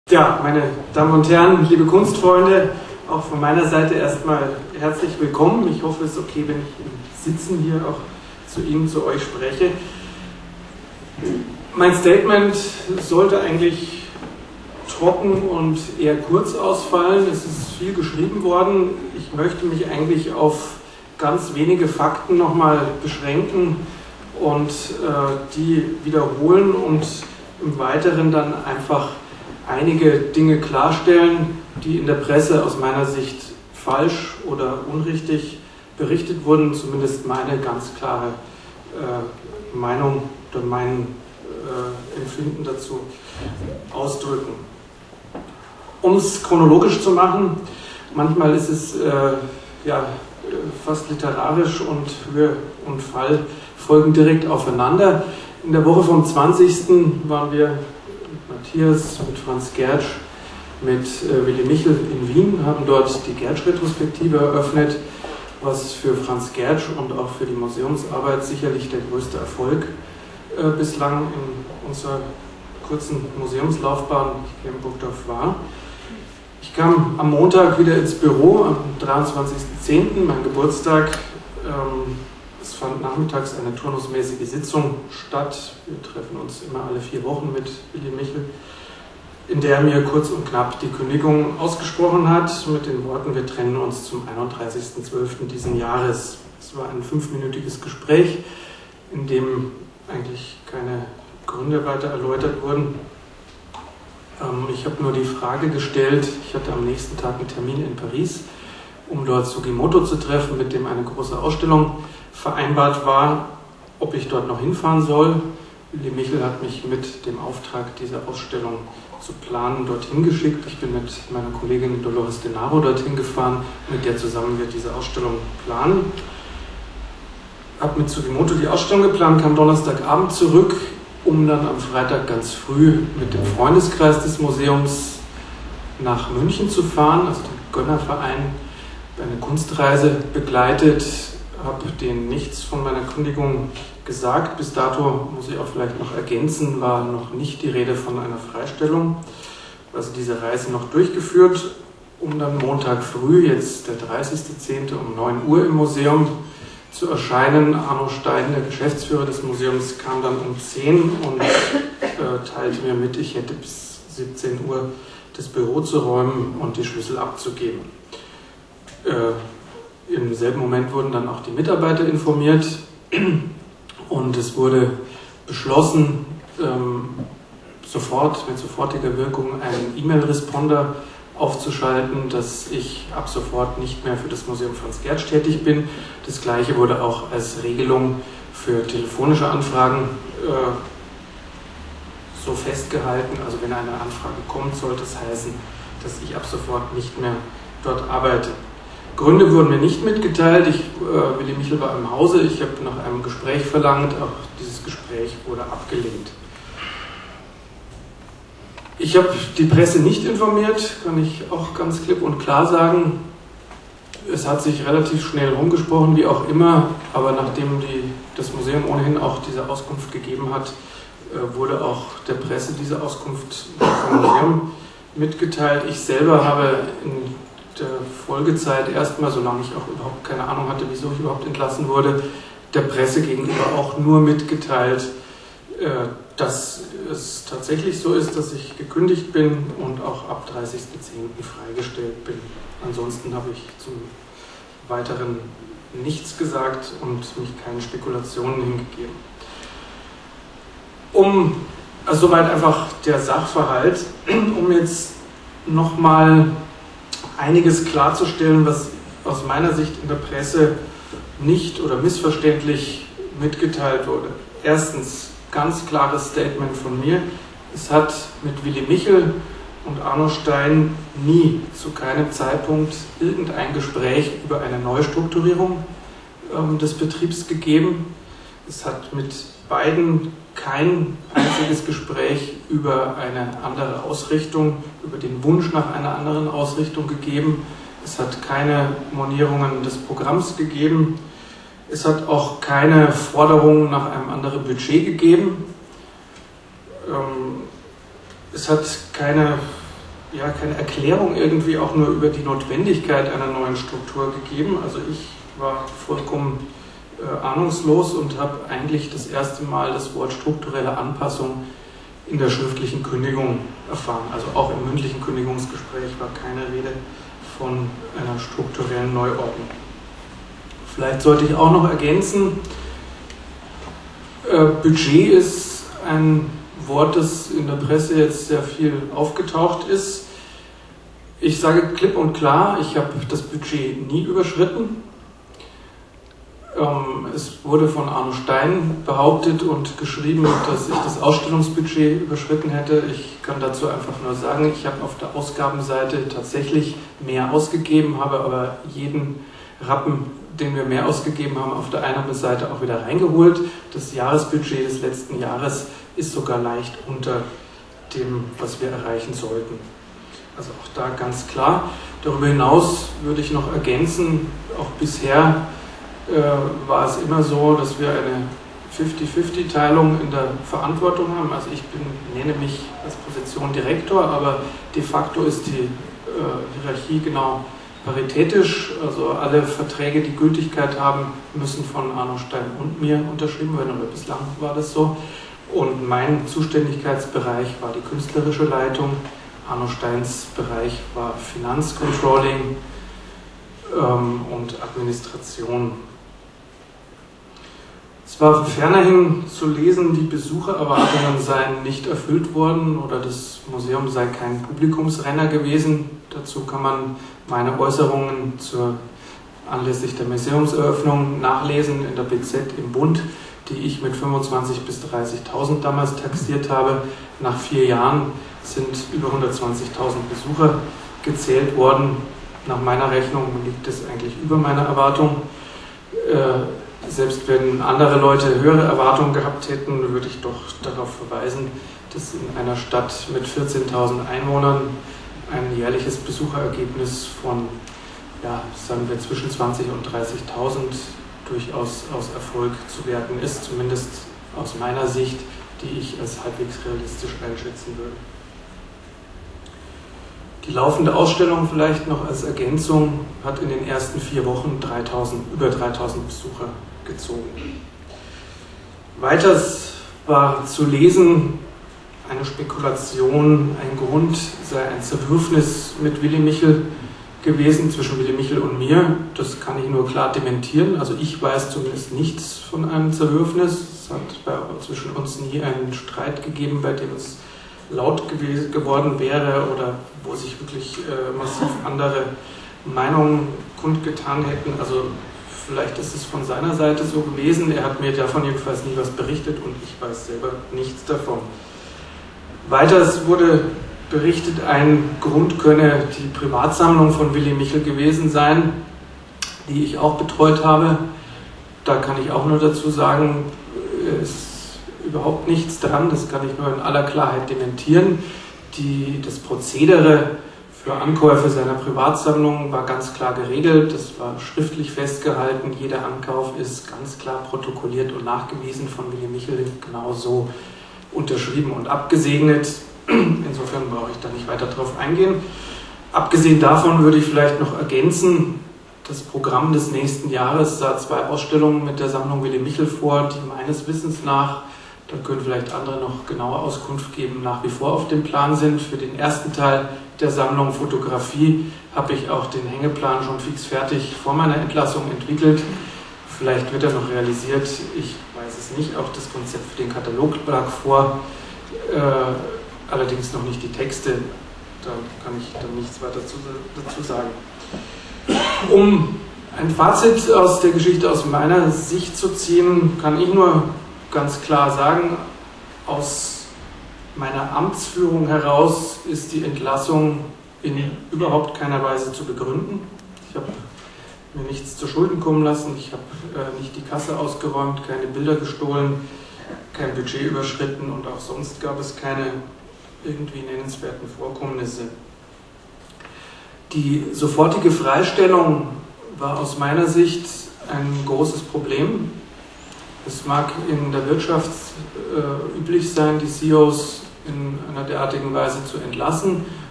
Ja, meine Damen und Herren, liebe Kunstfreunde, auch von meiner Seite erstmal herzlich willkommen. Ich hoffe, es ist okay, wenn ich im Sitzen hier auch zu Ihnen, zu euch spreche. Mein Statement sollte eigentlich trocken und eher kurz ausfallen. Es ist viel geschrieben worden. Ich möchte mich eigentlich auf ganz wenige Fakten nochmal beschränken und die wiederholen und im Weiteren dann einfach einige Dinge klarstellen, die in der Presse aus meiner Sicht falsch oder unrichtig berichtet wurden, zumindest meine ganz klare Meinung oder mein Empfinden dazu ausdrücken. Um es chronologisch zu machen, manchmal ist es fast literarisch und Höhe und Fall folgen direkt aufeinander. In der Woche vom 20. waren wir Matthias, mit Franz Gertsch, mit Willi Michel in Wien, haben dort die Gertsch-Retrospektive eröffnet, was für Franz Gertsch und auch für die Museumsarbeit sicherlich der größte Erfolg bislang in unserer kurzen Museumslaufbahn hier in Burgdorf war. Ich kam am Montag wieder ins Büro, am 23.10., mein Geburtstag. Es fand nachmittags eine turnusmäßige Sitzung statt. Wir treffen uns immer alle 4 Wochen mit Willi Michel, in der er mir kurz und knapp die Kündigung ausgesprochen hat, mit den Worten: Wir trennen uns zum 31.12. diesen Jahres. Es war ein 5-minütiges Gespräch, in dem eigentlich keine Gründe weiter erläutert wurden. Ich habe nur die Frage gestellt, ich hatte am nächsten Tag einen Termin in Paris, um dort Sugimoto zu treffen, mit dem eine große Ausstellung vereinbart war, ob ich dort noch hinfahren soll. Willi Michel hat mich mit dem Auftrag, diese Ausstellung zu planen, dorthin geschickt. Ich bin mit meiner Kollegin Dolores Denaro dorthin gefahren, mit der zusammen wir diese Ausstellung planen. Habe mit Sugimoto die Ausstellung geplant, kam Donnerstagabend zurück, um dann am Freitag ganz früh mit dem Freundeskreis des Museums nach München zu fahren, also den Gönnerverein, eine Kunstreise begleitet. Habe denen nichts von meiner Kündigung gesagt. Bis dato, muss ich auch vielleicht noch ergänzen, war noch nicht die Rede von einer Freistellung. Also diese Reise noch durchgeführt, um dann Montag früh, jetzt der 30.10. um 9 Uhr im Museum zu erscheinen. Arno Stein, der Geschäftsführer des Museums, kam dann um 10 und teilte mir mit, ich hätte bis 17 Uhr das Büro zu räumen und die Schlüssel abzugeben. Im selben Moment wurden dann auch die Mitarbeiter informiert und es wurde beschlossen, mit sofortiger Wirkung einen E-Mail-Responder aufzuschalten, dass ich ab sofort nicht mehr für das Museum Franz Gertsch tätig bin. Das Gleiche wurde auch als Regelung für telefonische Anfragen so festgehalten. Also wenn eine Anfrage kommt, sollte es heißen, dass ich ab sofort nicht mehr dort arbeite. Gründe wurden mir nicht mitgeteilt. Willi Michel war im Hause. Ich habe nach einem Gespräch verlangt. Auch dieses Gespräch wurde abgelehnt. Ich habe die Presse nicht informiert, kann ich auch ganz klipp und klar sagen. Es hat sich relativ schnell rumgesprochen, wie auch immer. Aber nachdem das Museum ohnehin auch diese Auskunft gegeben hat, wurde auch der Presse diese Auskunft vom Museum mitgeteilt. Ich selber habe in der Folgezeit erstmal, solange ich auch überhaupt keine Ahnung hatte, wieso ich überhaupt entlassen wurde, der Presse gegenüber auch nur mitgeteilt, dass es tatsächlich so ist, dass ich gekündigt bin und auch ab 30.10. freigestellt bin. Ansonsten habe ich zum Weiteren nichts gesagt und mich keinen Spekulationen hingegeben. Also soweit einfach der Sachverhalt, um jetzt nochmal einiges klarzustellen, was aus meiner Sicht in der Presse nicht oder missverständlich mitgeteilt wurde. Erstens, ganz klares Statement von mir. Es hat mit Willi Michel und Arno Stein nie zu keinem Zeitpunkt irgendein Gespräch über eine Neustrukturierung des Betriebs gegeben. Es hat mit beiden kein einziges Gespräch über eine andere Ausrichtung, über den Wunsch nach einer anderen Ausrichtung gegeben. Es hat keine Monierungen des Programms gegeben. Es hat auch keine Forderungen nach einem anderen Budget gegeben. Es hat keine ja, keine Erklärung irgendwie auch nur über die Notwendigkeit einer neuen Struktur gegeben. Also ich war vollkommen ahnungslos und habe eigentlich das erste Mal das Wort strukturelle Anpassung in der schriftlichen Kündigung erfahren. Also auch im mündlichen Kündigungsgespräch war keine Rede von einer strukturellen Neuordnung. Vielleicht sollte ich auch noch ergänzen, Budget ist ein Wort, das in der Presse jetzt sehr viel aufgetaucht ist. Ich sage klipp und klar, ich habe das Budget nie überschritten. Es wurde von Arno Stein behauptet und geschrieben, dass ich das Ausstellungsbudget überschritten hätte. Ich kann dazu einfach nur sagen, ich habe auf der Ausgabenseite tatsächlich mehr ausgegeben, habe aber jeden Rappen, den wir mehr ausgegeben haben, auf der Einnahmeseite auch wieder reingeholt. Das Jahresbudget des letzten Jahres ist sogar leicht unter dem, was wir erreichen sollten. Also auch da ganz klar. Darüber hinaus würde ich noch ergänzen, auch bisher war es immer so, dass wir eine 50-50-Teilung in der Verantwortung haben. Also ich nenne mich als Position Direktor, aber de facto ist die Hierarchie genau paritätisch. Also alle Verträge, die Gültigkeit haben, müssen von Arno Stein und mir unterschrieben werden, oder bislang war das so. Und mein Zuständigkeitsbereich war die künstlerische Leitung. Arno Steins Bereich war Finanzcontrolling und Administration. Es war fernerhin zu lesen, die Besuchererwartungen seien nicht erfüllt worden oder das Museum sei kein Publikumsrenner gewesen. Dazu kann man meine Äußerungen anlässlich der Museumseröffnung nachlesen in der BZ im Bund, die ich mit 25.000 bis 30.000 damals taxiert habe. Nach 4 Jahren sind über 120.000 Besucher gezählt worden. Nach meiner Rechnung liegt es eigentlich über meiner Erwartung. Selbst wenn andere Leute höhere Erwartungen gehabt hätten, würde ich doch darauf verweisen, dass in einer Stadt mit 14.000 Einwohnern ein jährliches Besucherergebnis von, ja, sagen wir, zwischen 20.000 und 30.000 durchaus aus Erfolg zu werten ist, zumindest aus meiner Sicht, die ich als halbwegs realistisch einschätzen würde. Die laufende Ausstellung vielleicht noch als Ergänzung hat in den ersten 4 Wochen über 3.000 Besucher gezogen. Weiters war zu lesen, eine Spekulation, ein Grund sei ein Zerwürfnis mit Willy Michel gewesen, zwischen Willy Michel und mir. Das kann ich nur klar dementieren. Also ich weiß zumindest nichts von einem Zerwürfnis. Es hat zwischen uns nie einen Streit gegeben, bei dem es laut geworden wäre oder wo sich wirklich massiv andere Meinungen kundgetan hätten. Also vielleicht ist es von seiner Seite so gewesen. Er hat mir davon jedenfalls nie was berichtet und ich weiß selber nichts davon. Weiters wurde berichtet, ein Grund könne die Privatsammlung von Willy Michel gewesen sein, die ich auch betreut habe. Da kann ich auch nur dazu sagen, es ist überhaupt nichts dran, das kann ich nur in aller Klarheit dementieren. Das Prozedere für Ankäufe seiner Privatsammlung war ganz klar geregelt, das war schriftlich festgehalten, jeder Ankauf ist ganz klar protokolliert und nachgewiesen von Willy Michel, genauso unterschrieben und abgesegnet. Insofern brauche ich da nicht weiter drauf eingehen. Abgesehen davon würde ich vielleicht noch ergänzen, das Programm des nächsten Jahres sah 2 Ausstellungen mit der Sammlung Willy Michel vor, die meines Wissens nach, da können vielleicht andere noch genaue Auskunft geben, nach wie vor auf dem Plan sind. Für den ersten Teil der Sammlung Fotografie habe ich auch den Hängeplan schon fix fertig vor meiner Entlassung entwickelt. Vielleicht wird er noch realisiert, ich weiß es nicht. Auch das Konzept für den Katalog lag vor, allerdings noch nicht die Texte. Da kann ich dann nichts weiter dazu sagen. Um ein Fazit aus der Geschichte aus meiner Sicht zu ziehen, kann ich nur ganz klar sagen, aus meiner Amtsführung heraus ist die Entlassung in überhaupt keiner Weise zu begründen. Ich habe mir nichts zu Schulden kommen lassen, ich habe nicht die Kasse ausgeräumt, keine Bilder gestohlen, kein Budget überschritten und auch sonst gab es keine irgendwie nennenswerten Vorkommnisse. Die sofortige Freistellung war aus meiner Sicht ein großes Problem. Es mag in der Wirtschaft üblich sein, die CEOs in einer derartigen Weise zu entlassen.